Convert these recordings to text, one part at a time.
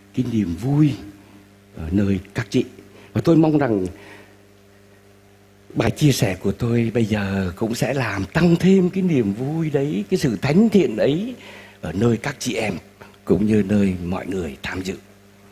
cái niềm vui ở nơi các chị. Và tôi mong rằng bài chia sẻ của tôi bây giờ cũng sẽ làm tăng thêm cái niềm vui đấy, cái sự thánh thiện ấy ở nơi các chị em cũng như nơi mọi người tham dự.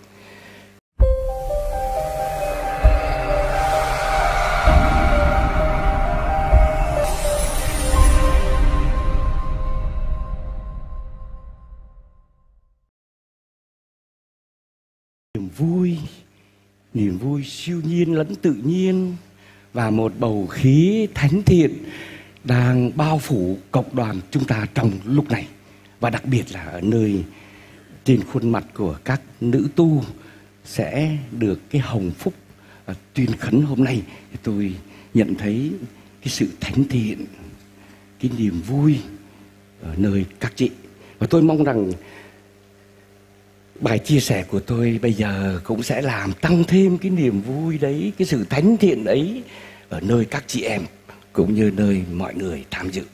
Niềm vui siêu nhiên lẫn tự nhiên và một bầu khí thánh thiện đang bao phủ cộng đoàn chúng ta trong lúc này. Và đặc biệt là ở nơi trên khuôn mặt của các nữ tu sẽ được cái hồng phúc tuyên khấn hôm nay. Tôi nhận thấy cái sự thánh thiện, cái niềm vui ở nơi các chị. Và tôi mong rằng bài chia sẻ của tôi bây giờ cũng sẽ làm tăng thêm cái niềm vui đấy, cái sự thánh thiện ấy ở nơi các chị em cũng như nơi mọi người tham dự.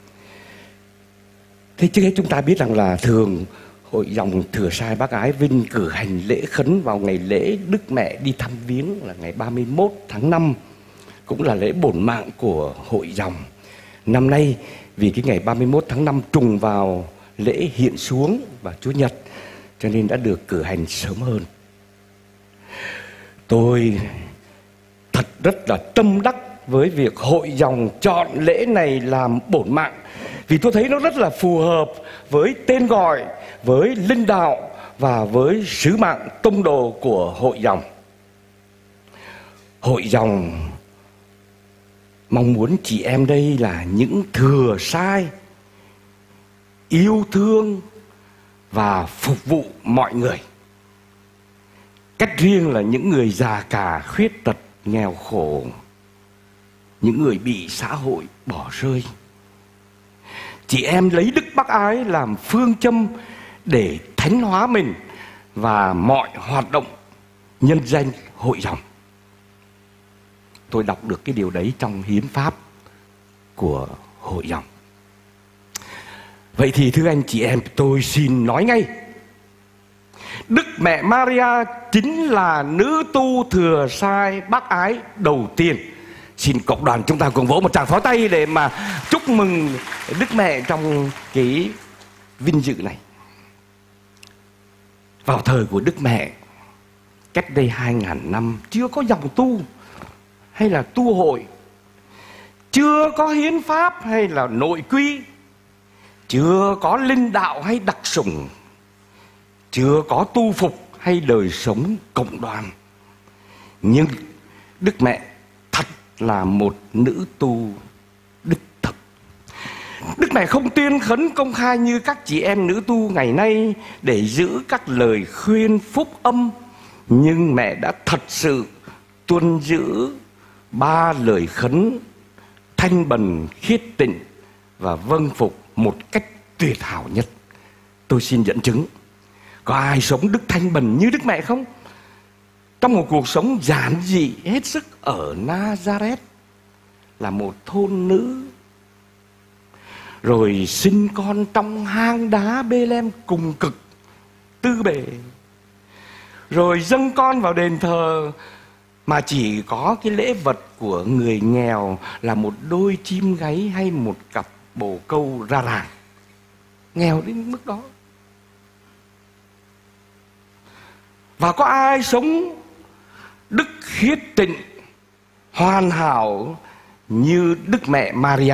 Thế trước hết chúng ta biết rằng là thường Hội dòng Thừa Sai Bác Ái Vinh cử hành lễ khấn vào ngày lễ Đức Mẹ đi thăm viếng là ngày 31 tháng 5, cũng là lễ bổn mạng của Hội dòng. Năm nay vì cái ngày 31 tháng 5 trùng vào lễ hiện xuống và Chúa Nhật, cho nên đã được cử hành sớm hơn. Tôi thật rất là tâm đắc với việc Hội dòng chọn lễ này làm bổn mạng, vì tôi thấy nó rất là phù hợp với tên gọi, với linh đạo và với sứ mạng tông đồ của Hội dòng. Hội dòng mong muốn chị em đây là những thừa sai, yêu thương và phục vụ mọi người. Cách riêng là những người già cả, khuyết tật, nghèo khổ, những người bị xã hội bỏ rơi. Chị em lấy Đức Bác Ái làm phương châm để thánh hóa mình và mọi hoạt động nhân danh Hội dòng. Tôi đọc được cái điều đấy trong hiến pháp của Hội dòng. Vậy thì thưa anh chị em, tôi xin nói ngay, Đức Mẹ Maria chính là nữ tu thừa sai bác ái đầu tiên. Xin cộng đoàn chúng ta cùng vỗ một tràng pháo tay để mà chúc mừng Đức Mẹ trong cái vinh dự này. Vào thời của Đức Mẹ, cách đây 2000 năm, chưa có dòng tu hay là tu hội, chưa có hiến pháp hay là nội quy, chưa có linh đạo hay đặc sủng, chưa có tu phục hay đời sống cộng đoàn. Nhưng Đức Mẹ thật là một nữ tu đích thực. Đức Mẹ không tuyên khấn công khai như các chị em nữ tu ngày nay để giữ các lời khuyên phúc âm, nhưng mẹ đã thật sự tuân giữ 3 lời khấn thanh bần, khiết tịnh và vâng phục một cách tuyệt hảo nhất. Tôi xin dẫn chứng. Có ai sống đức thanh bần như Đức Mẹ không? Trong một cuộc sống giản dị hết sức ở Nazareth, là một thôn nữ, rồi sinh con trong hang đá Bê-lem cùng cực tư bề, rồi dâng con vào đền thờ mà chỉ có cái lễ vật của người nghèo là một đôi chim gáy hay một cặp bồ câu ra làng. Nghèo đến mức đó. Và có ai sống đức khiết tịnh hoàn hảo như Đức Mẹ Maria?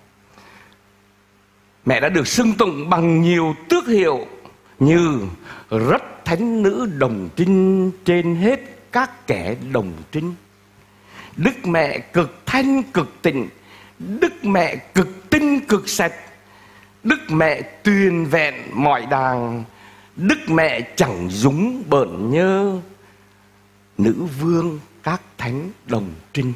Mẹ đã được xưng tụng bằng nhiều tước hiệu như rất thánh nữ đồng trinh trên hết các kẻ đồng trinh, Đức Mẹ cực thanh cực tịnh, Đức Mẹ cực tinh cực sạch, Đức Mẹ tuyền vẹn mọi đàng, Đức Mẹ chẳng dúng bợn nhơ, nữ vương các thánh đồng trinh.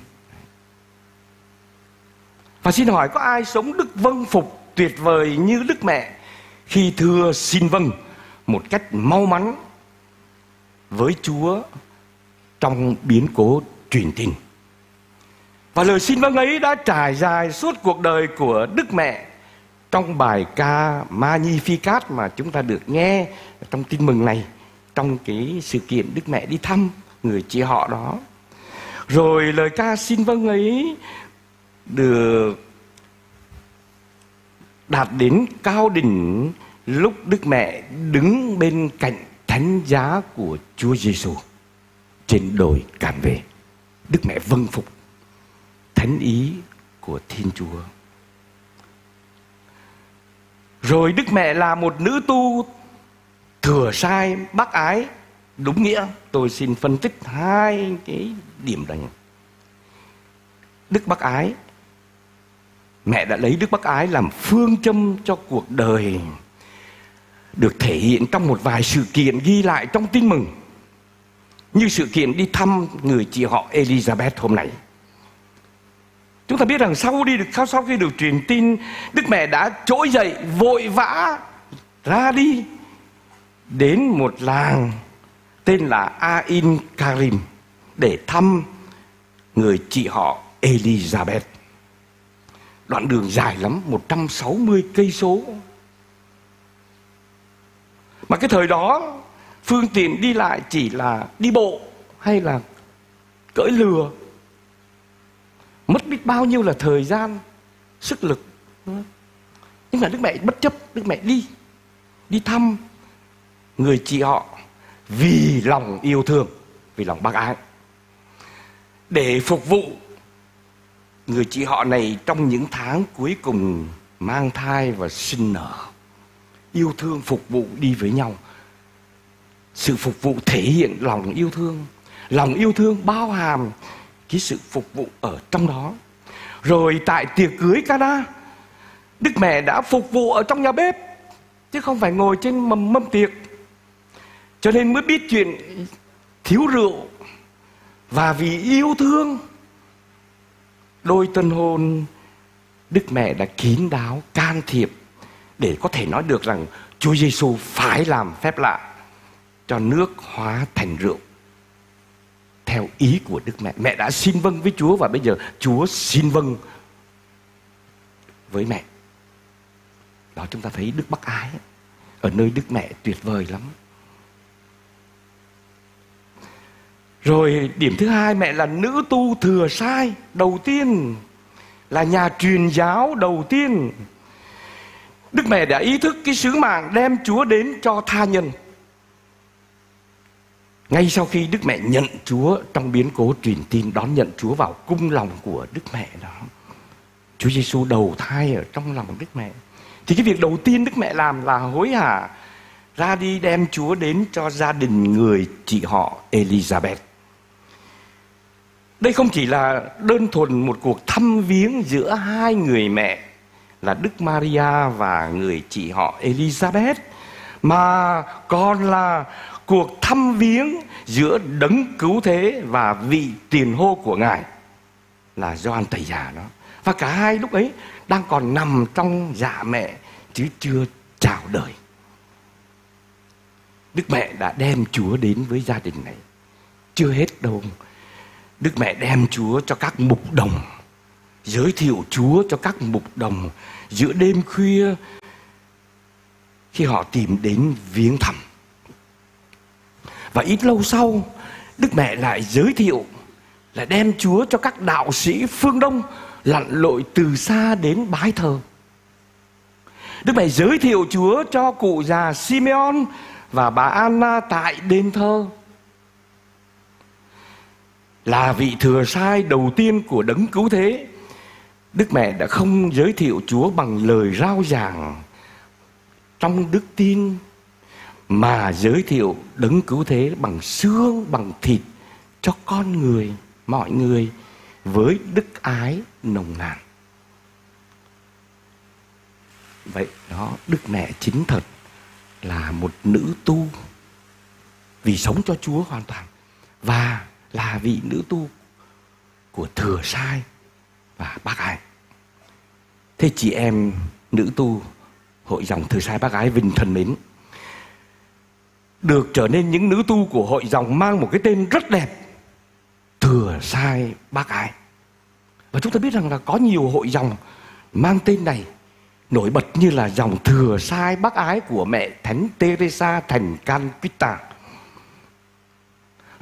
Và xin hỏi có ai sống đức vâng phục tuyệt vời như Đức Mẹ khi thưa xin vâng một cách mau mắn với Chúa trong biến cố truyền tin? Và lời xin vâng ấy đã trải dài suốt cuộc đời của Đức Mẹ trong bài ca Magnificat mà chúng ta được nghe trong tin mừng này trong cái sự kiện Đức Mẹ đi thăm người chị họ đó. Rồi lời ca xin vâng ấy được đạt đến cao đỉnh lúc Đức Mẹ đứng bên cạnh thánh giá của Chúa Giêsu trên đồi Càn Về. Đức Mẹ vâng phục thánh ý của Thiên Chúa. Rồi Đức Mẹ là một nữ tu thừa sai bác ái đúng nghĩa. Tôi xin phân tích hai cái điểm này. Đức bác ái, mẹ đã lấy đức bác ái làm phương châm cho cuộc đời, được thể hiện trong một vài sự kiện ghi lại trong Tin Mừng, như sự kiện đi thăm người chị họ Elizabeth hôm nay. Chúng ta biết rằng sau khi được truyền tin, Đức Mẹ đã trỗi dậy vội vã ra đi đến một làng tên là Ain Karim để thăm người chị họ Elizabeth. Đoạn đường dài lắm, 160 cây số. Mà cái thời đó phương tiện đi lại chỉ là đi bộ hay là cưỡi lừa. Mất biết bao nhiêu là thời gian, sức lực. Nhưng mà Đức Mẹ bất chấp, Đức Mẹ đi thăm người chị họ vì lòng yêu thương, vì lòng bác ái, để phục vụ người chị họ này trong những tháng cuối cùng mang thai và sinh nở. Yêu thương phục vụ đi với nhau. Sự phục vụ thể hiện lòng yêu thương. Lòng yêu thương bao hàm cái sự phục vụ ở trong đó. Rồi tại tiệc cưới Cana, Đức Mẹ đã phục vụ ở trong nhà bếp, chứ không phải ngồi trên mâm tiệc. Cho nên mới biết chuyện thiếu rượu. Và vì yêu thương đôi tân hôn, Đức Mẹ đã kín đáo can thiệp để có thể nói được rằng Chúa Giêsu phải làm phép lạ cho nước hóa thành rượu theo ý của Đức Mẹ. Mẹ đã xin vâng với Chúa và bây giờ Chúa xin vâng với mẹ. Đó, chúng ta thấy đức bác ái ở nơi Đức Mẹ tuyệt vời lắm. Rồi điểm thứ hai, mẹ là nữ tu thừa sai đầu tiên, là nhà truyền giáo đầu tiên. Đức Mẹ đã ý thức cái sứ mạng đem Chúa đến cho tha nhân. Ngay sau khi Đức Mẹ nhận Chúa trong biến cố truyền tin, đón nhận Chúa vào cung lòng của Đức Mẹ đó, Chúa Giêsu đầu thai ở trong lòng Đức Mẹ, thì cái việc đầu tiên Đức Mẹ làm là hối hả ra đi đem Chúa đến cho gia đình người chị họ Elizabeth. Đây không chỉ là đơn thuần một cuộc thăm viếng giữa hai người mẹ là Đức Maria và người chị họ Elizabeth, mà còn là cuộc thăm viếng giữa đấng cứu thế và vị tiền hô của Ngài là Gioan Tẩy Giả đó. Và cả hai lúc ấy đang còn nằm trong dạ mẹ chứ chưa chào đời. Đức Mẹ đã đem Chúa đến với gia đình này. Chưa hết đâu, Đức Mẹ đem Chúa cho các mục đồng, giới thiệu Chúa cho các mục đồng giữa đêm khuya khi họ tìm đến viếng thăm. Và ít lâu sau, Đức Mẹ lại giới thiệu, lại đem Chúa cho các đạo sĩ phương Đông lặn lội từ xa đến bái thờ. Đức Mẹ giới thiệu Chúa cho cụ già Simeon và bà Anna tại đền thờ. Là vị thừa sai đầu tiên của đấng cứu thế, Đức Mẹ đã không giới thiệu Chúa bằng lời rao giảng trong đức tin, mà giới thiệu đấng cứu thế bằng xương, bằng thịt cho con người, mọi người, với đức ái nồng nàn. Vậy đó, Đức Mẹ chính thật là một nữ tu vì sống cho Chúa hoàn toàn, và là vị nữ tu của thừa sai và bác ái. Thế chị em nữ tu hội dòng thừa sai bác ái Vinh thân mến, được trở nên những nữ tu của hội dòng mang một cái tên rất đẹp, thừa sai bác ái. Và chúng ta biết rằng là có nhiều hội dòng mang tên này, nổi bật như là dòng thừa sai bác ái của mẹ Thánh Teresa thành Calcutta.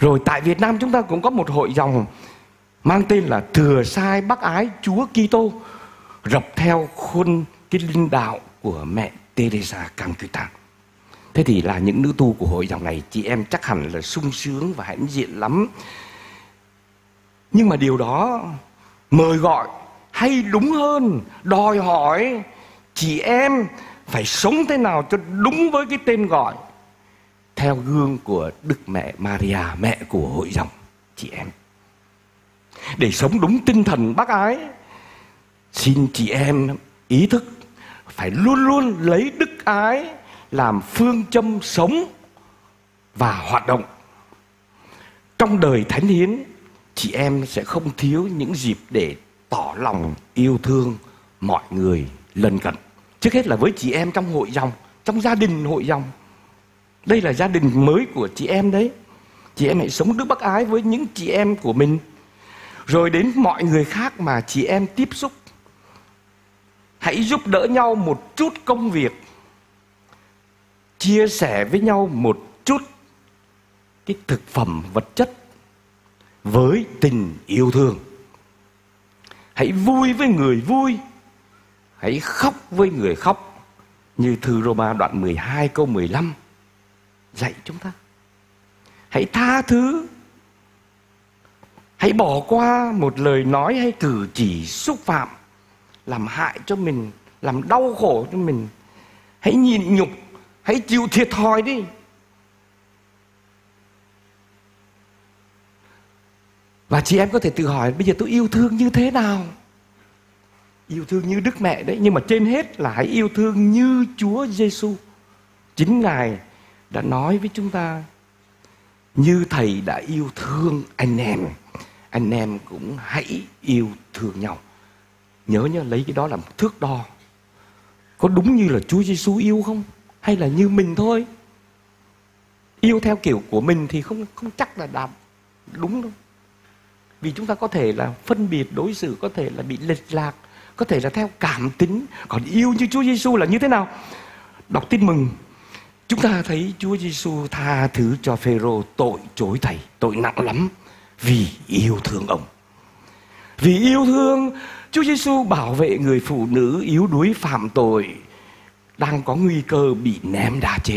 Rồi tại Việt Nam chúng ta cũng có một hội dòng mang tên là Thừa Sai Bác Ái Chúa Kitô, rập theo khuôn cái linh đạo của mẹ Teresa Calcutta. Thế thì là những nữ tu của hội dòng này, chị em chắc hẳn là sung sướng và hãnh diện lắm. Nhưng mà điều đó mời gọi, hay đúng hơn đòi hỏi chị em phải sống thế nào cho đúng với cái tên gọi, theo gương của Đức Mẹ Maria, mẹ của hội dòng chị em. Để sống đúng tinh thần bác ái, xin chị em ý thức phải luôn luôn lấy đức ái làm phương châm sống và hoạt động. Trong đời thánh hiến, chị em sẽ không thiếu những dịp để tỏ lòng yêu thương mọi người lân cận. Trước hết là với chị em trong hội dòng, trong gia đình hội dòng. Đây là gia đình mới của chị em đấy. Chị em hãy sống đức bác ái với những chị em của mình. Rồi đến mọi người khác mà chị em tiếp xúc, hãy giúp đỡ nhau một chút công việc, chia sẻ với nhau một chút cái thực phẩm vật chất với tình yêu thương. Hãy vui với người vui, hãy khóc với người khóc, như thư Roma đoạn 12 câu 15 dạy chúng ta. Hãy tha thứ, hãy bỏ qua một lời nói hay cử chỉ xúc phạm, làm hại cho mình, làm đau khổ cho mình. Hãy nhịn nhục, hãy chịu thiệt thòi đi. Và chị em có thể tự hỏi, bây giờ tôi yêu thương như thế nào? Yêu thương như Đức Mẹ đấy, nhưng mà trên hết là hãy yêu thương như Chúa Giêsu. Chính Ngài đã nói với chúng ta, như Thầy đã yêu thương anh em cũng hãy yêu thương nhau. Nhớ nhá, lấy cái đó làm thước đo. Có đúng như là Chúa Giêsu yêu không? Hay là như mình thôi? Yêu theo kiểu của mình thì không chắc là đạt đúng đâu. Vì chúng ta có thể là phân biệt đối xử, có thể là bị lệch lạc, có thể là theo cảm tính. Còn yêu như Chúa Giêsu là như thế nào? Đọc Tin Mừng, chúng ta thấy Chúa Giêsu tha thứ cho Phêrô tội chối Thầy, tội nặng lắm, vì yêu thương ông. Vì yêu thương, Chúa Giêsu bảo vệ người phụ nữ yếu đuối phạm tội, đang có nguy cơ bị ném đá chết.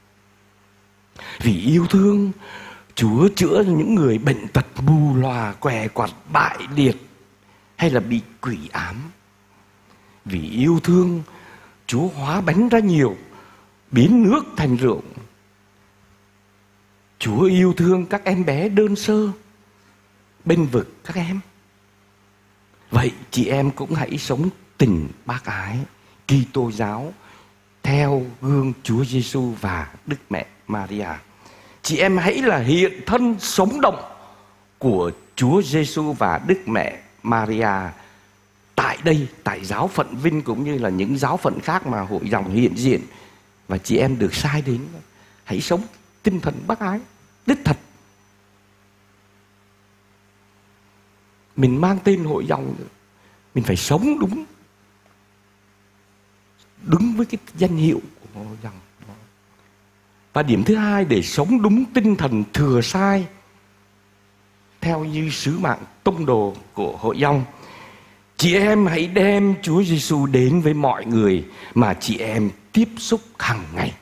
Vì yêu thương, Chúa chữa những người bệnh tật mù lòa, què quặt, bại liệt hay là bị quỷ ám. Vì yêu thương, Chúa hóa bánh ra nhiều, biến nước thành rượu. Chúa yêu thương các em bé đơn sơ, bênh vực các em. Vậy chị em cũng hãy sống tình bác ái Kitô giáo theo gương Chúa Giêsu và Đức Mẹ Maria. Chị em hãy là hiện thân sống động của Chúa Giêsu và Đức Mẹ Maria tại đây, tại giáo phận Vinh cũng như là những giáo phận khác mà hội dòng hiện diện và chị em được sai đến. Hãy sống tinh thần bác ái đích thật. Mình mang tên hội dòng, mình phải sống đúng với cái danh hiệu của hội dòng. Và điểm thứ hai, để sống đúng tinh thần thừa sai theo như sứ mạng tông đồ của hội dòng, chị em hãy đem Chúa Giêsu đến với mọi người mà chị em tiếp xúc hàng ngày.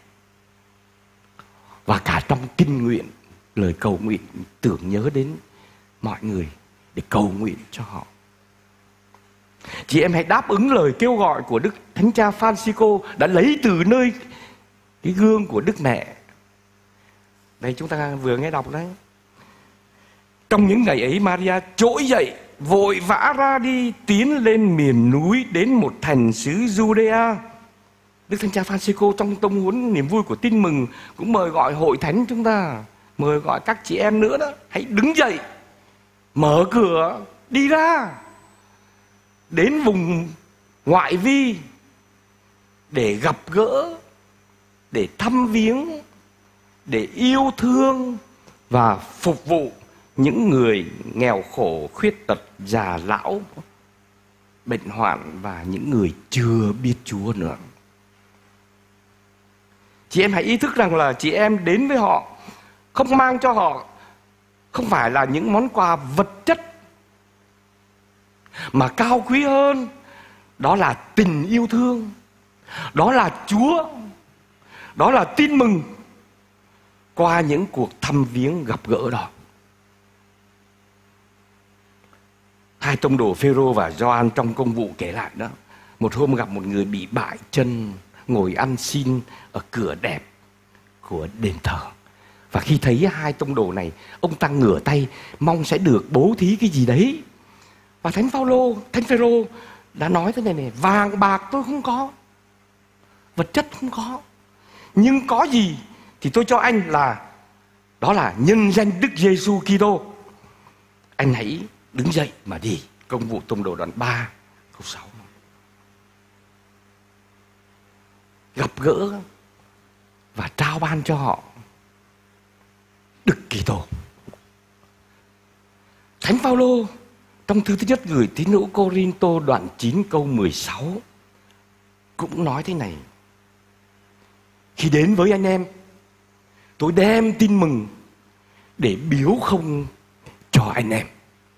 Và cả trong kinh nguyện, lời cầu nguyện tưởng nhớ đến mọi người để cầu nguyện cho họ. Chị em hãy đáp ứng lời kêu gọi của Đức Thánh Cha Francisco đã lấy từ nơi cái gương của Đức Mẹ. Đây chúng ta vừa nghe đọc đấy. Trong những ngày ấy, Maria trỗi dậy, vội vã ra đi, tiến lên miền núi đến một thành xứ Judea. Đức Thánh Cha Francisco trong tông huấn niềm vui của Tin Mừng cũng mời gọi hội thánh chúng ta, mời gọi các chị em nữa đó, hãy đứng dậy, mở cửa, đi ra, đến vùng ngoại vi để gặp gỡ, để thăm viếng, để yêu thương và phục vụ những người nghèo khổ, khuyết tật, già lão, bệnh hoạn và những người chưa biết Chúa nữa. Chị em hãy ý thức rằng là chị em đến với họ không mang cho họ không phải là những món quà vật chất, mà cao quý hơn đó là tình yêu thương, đó là Chúa, đó là tin mừng qua những cuộc thăm viếng gặp gỡ đó. Hai tông đồ Phêrô và Gioan trong Công vụ kể lại đó, một hôm gặp một người bị bại chân ngồi ăn xin ở cửa đẹp của đền thờ. Và khi thấy hai tông đồ này, ông ta ngửa tay mong sẽ được bố thí cái gì đấy. Và Thánh Phêrô đã nói thế này: vàng bạc tôi không có, vật chất không có, nhưng có gì thì tôi cho anh, đó là nhân danh Đức Giêsu Kitô. Anh hãy đứng dậy mà đi. Công vụ tông đồ đoạn 3 câu 6. Gặp gỡ và trao ban cho họ Đức Kitô. Thánh Phaolô trong thư thứ nhất gửi tín hữu Cô-rin-tô đoạn 9 câu 16 cũng nói thế này: khi đến với anh em, tôi đem tin mừng để biếu không cho anh em.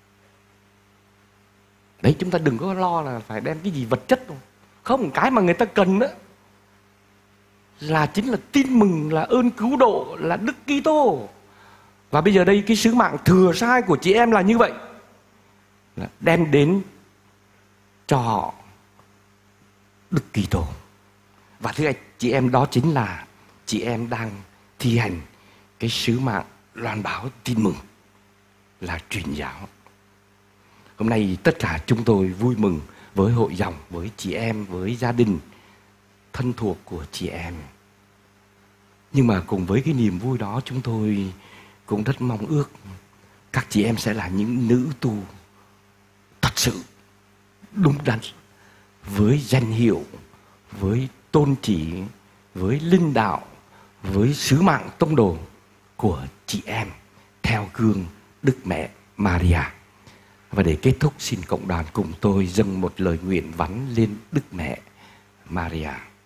Đấy, chúng ta đừng có lo là phải đem cái gì vật chất đâu. Không, cái mà người ta cần đó chính là tin mừng, là ơn cứu độ, là Đức Kitô. Và bây giờ đây cái sứ mạng thừa sai của chị em là như vậy, là đem đến cho họ Đức Kitô. Và thưa anh chị em, đó chính là chị em đang thi hành cái sứ mạng loan báo tin mừng, là truyền giáo. Hôm nay tất cả chúng tôi vui mừng với hội dòng, với chị em, với gia đình thân thuộc của chị em. Nhưng mà cùng với cái niềm vui đó, chúng tôi cũng rất mong ước các chị em sẽ là những nữ tu thật sự đúng đắn, với danh hiệu, với tôn chỉ, với linh đạo, với sứ mạng tông đồ của chị em, theo gương Đức Mẹ Maria. Và để kết thúc, xin cộng đoàn cùng tôi dâng một lời nguyện vắn lên Đức Mẹ Maria.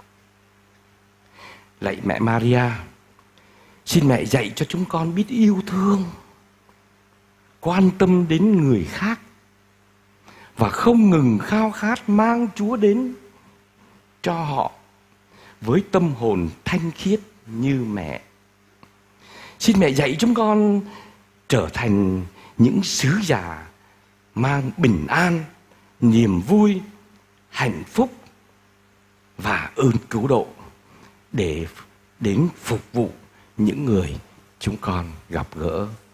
Lạy Mẹ Maria, xin mẹ dạy cho chúng con biết yêu thương, quan tâm đến người khác và không ngừng khao khát mang Chúa đến cho họ với tâm hồn thanh khiết như mẹ. Xin mẹ dạy chúng con trở thành những sứ giả mang bình an, niềm vui, hạnh phúc và ơn cứu độ để đến phục vụ những người chúng con gặp gỡ.